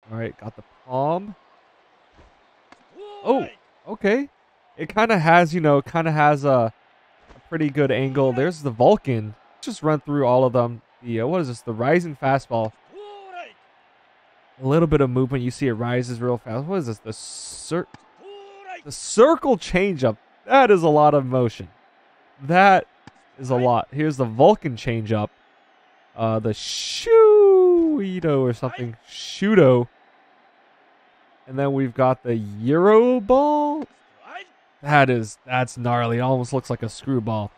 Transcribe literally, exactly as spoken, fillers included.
All right, got the palm. Oh, okay. It kind of has, you know, kind of has a, a pretty good angle. There's the Vulcan. Just run through all of them. The uh, what is this? The rising fastball. A little bit of movement. You see it rises real fast. What is this? The cir the circle changeup. That is a lot of motion. That is a lot. Here's the Vulcan changeup. Uh, the Shuito or something. Shudo. And then we've got the Euro ball. That is, that's gnarly. It almost looks like a screwball.